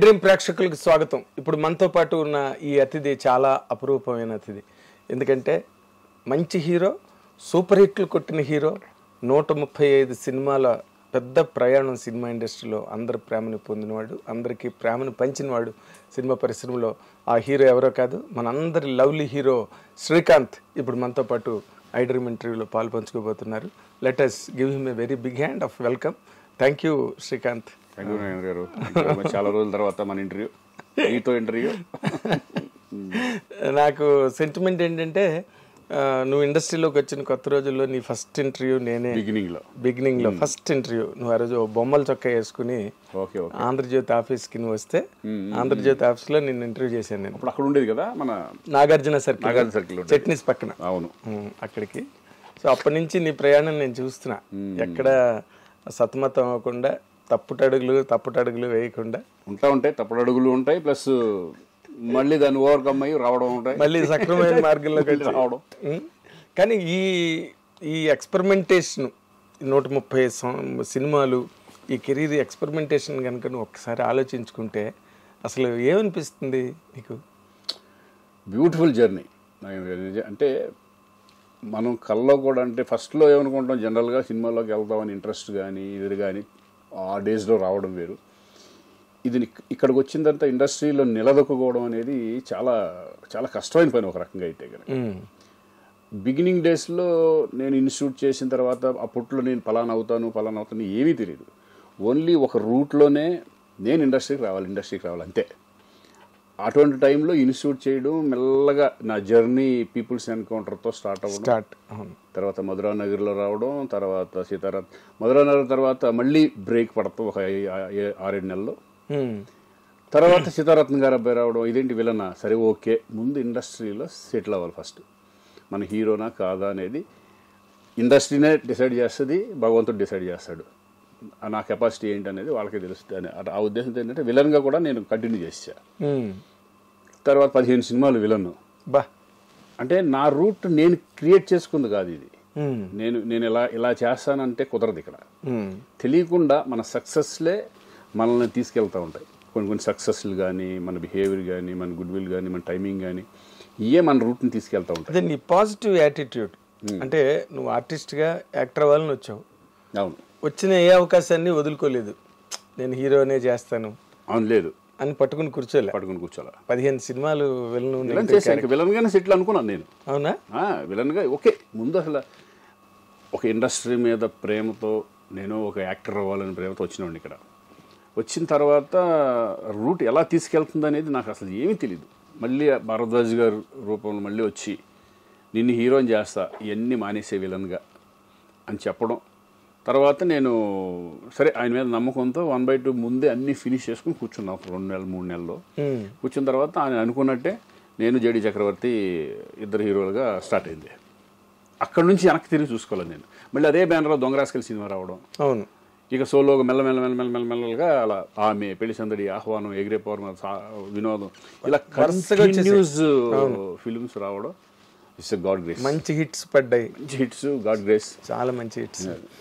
Dream ప్రేక్షకులకు స్వాగతం. ఇప్పుడు మనతో పాటు ఉన్న ఈ అతిథి చాలా అపురూపమైన అతిథి. ఎందుకంటే మంచి హీరో, సూపర్ హిట్లు కొట్టిన హీరో, 135 సినిమాల పెద్ద ప్రయాణం సినిమా ఇండస్ట్రీలో అందరి ప్రేమను పొందినవాడు, అందరికీ ప్రేమను పంచినవాడు సినిమా పరిశ్రమలో. ఆ హీరో ఎవరో కాదు, మనందరి లవ్లీ హీరో శ్రీకాంత్ ఇప్పుడు మనతో పాటు ఐ డ్రీమ్ ఇంటర్వ్యూలో పాలు పంచుకోబోతున్నారు. Let us give him a very big hand of welcome. Thank you Srikanth. గారు చాలా రోజుల తర్వాత మన ఇంటర్వ్యూ, మీతో ఇంటర్వ్యూ. నాకు సెంటిమెంట్ ఏంటంటే నువ్వు ఇండస్ట్రీలోకి వచ్చిన కొత్త రోజుల్లో నీ ఫస్ట్ ఇంటర్వ్యూ నేనే. బిగినింగ్లో ఫస్ట్ ఇంటర్వ్యూ నువ్వు ఆ రోజు బొమ్మల చొక్కా వేసుకుని ఆంధ్రజ్యోతి ఆఫీస్కి నువ్వు వస్తే ఆంధ్రజ్యోతి ఆఫీస్లో నిన్ను ఇంటర్వ్యూ చేశాను నేను. అక్కడ ఉండేది కదా మన నాగార్జున సర్కిల్ చట్నీస్ పక్కన. అవును, అక్కడికి. సో అప్పటి నుంచి నీ ప్రయాణం నేను చూస్తున్నా. ఎక్కడ సతమతం అవ్వకుండా తప్పుటడుగులు వేయకుండా ఉంటాయి. తప్పుడడుగులు ఉంటాయి, ప్లస్ మళ్ళీ దాన్ని ఓవర్కమ్ అయ్యి రావడం ఉంటాయి, మళ్ళీ సక్రమైన మార్గంలో రావడం. కానీ ఈ ఎక్స్పెరిమెంటేషన్ 130 సినిమాలు, ఈ కెరీర్ ఎక్స్పెరిమెంటేషన్ కనుక నువ్వు ఒక్కసారి ఆలోచించుకుంటే అసలు ఏమనిపిస్తుంది నీకు? Beautiful journey. అంటే మనం కల్లో కూడా, అంటే ఫస్ట్లో ఏమనుకుంటాం, జనరల్గా సినిమాలోకి వెళ్తామని ఇంట్రెస్ట్ కానీ ఇది కానీ ఆ డేస్లో రావడం వేరు. ఇది ఇక్కడికి వచ్చిన తర్వాత ఇండస్ట్రీలో నిలదొక్కుకోవడం అనేది చాలా చాలా కష్టమైన పని ఒక రకంగా అయితే కనుక. బిగినింగ్ డేస్లో నేను ఇన్స్టిట్యూట్ చేసిన తర్వాత అప్పట్లో నేను పలానా అవుతాను ఏమీ తెలియదు. ఓన్లీ ఒక రూట్లోనే నేను ఇండస్ట్రీకి రావాలి అంతే. అటువంటి టైంలో ఇన్స్టిట్యూట్ చేయడం, మెల్లగా నా జర్నీ పీపుల్స్ ఎన్కౌంటర్తో స్టార్ట్ అవ్వడం, తర్వాత మధురానగర్లో రావడం, తర్వాత మధురానగర్ తర్వాత మళ్ళీ బ్రేక్ పడతాం ఒక 6-7 నెలల్లో. తర్వాత సీతారత్న గారు అబ్బాయి రావడం, ఇదేంటి విలనా, సరే ఓకే, ముందు ఇండస్ట్రీలో సెటిల్ అవ్వాలి ఫస్ట్. మన హీరోనా కాదా అనేది ఇండస్ట్రీనే డిసైడ్ చేస్తుంది, భగవంతుడు డిసైడ్ చేస్తాడు. నా కెపాసిటీ ఏంటి అనేది వాళ్ళకే తెలుస్తుంది. ఆ ఉద్దేశంతో ఏంటంటే విలన్గా కూడా నేను కంటిన్యూ చేసా. తర్వాత 15 సినిమాలు విలన్. అంటే నా రూట్ నేను క్రియేట్ చేసుకుంది కాదు ఇది. నేను ఇలా చేస్తానంటే కుదరదు. ఇక్కడ తెలియకుండా మన సక్సెస్లే మనల్ని తీసుకెళ్తూ ఉంటాయి. కొన్ని సక్సెస్లు కానీ, మన బిహేవియర్ కానీ, మన గుడ్ విల్ కానీ, మన టైమింగ్ కానీ, ఇవే మన రూట్ని తీసుకెళ్తూ ఉంటాయి. అదే నీ పాజిటివ్ యాటిట్యూడ్. అంటే నువ్వు ఆర్టిస్ట్గా యాక్టర్ అవ్వాలని వచ్చావు. అవును, వచ్చిన ఏ అవకాశాన్ని వదులుకోలేదు. నేను హీరోనే చేస్తాను అవును లేదు అని పట్టుకుని కూర్చోలే. 15 సినిమాలు విలన్గానే సెటిల్ అనుకున్నాను నేను. అవునా? విలన్గా ఓకే. ముందు అసలు ఒక ఇండస్ట్రీ మీద ప్రేమతో, నేను ఒక యాక్టర్ అవ్వాలని ప్రేమతో వచ్చినాండి. ఇక్కడ వచ్చిన తర్వాత రూట్ ఎలా తీసుకెళ్తుంది అనేది నాకు అసలు ఏమీ తెలియదు. మళ్ళీ భారద్వాజ్ గారు రూపంలో మళ్ళీ వచ్చి నిన్ను హీరోని చేస్తా, ఇవన్నీ మానేసే విలన్గా అని చెప్పడం. తర్వాత నేను సరే ఆయన మీద నమ్మకంతో 1/2 ముందే అన్నీ ఫినిష్ చేసుకుని కూర్చున్నాం 2 నెలలు 3 నెలల్లో. కూర్చున్న తర్వాత ఆయన అనుకున్నట్టే నేను జేడి చక్రవర్తి ఇద్దరు హీరోలుగా స్టార్ట్ అయింది. అక్కడ నుంచి వెనక్కి తిరిగి చూసుకోవాలి నేను. మళ్ళీ అదే బ్యానర్లో దొంగరాస్కల్ సినిమా రావడం. అవును. ఇక సోలోగా మెల్లమెల్లగా అలా ఆమె, పెళ్లి సందడి, ఆహ్వానం, ఎగిరే పౌర్ణ, వినోదం, ఇలా కంటిన్యూస్ ఫిల్మ్స్ రావడం. It's God grace. మంచి హిట్స్ పడ్డాయి. గాడ్ గ్రేస్, చాలా మంచి హిట్స్.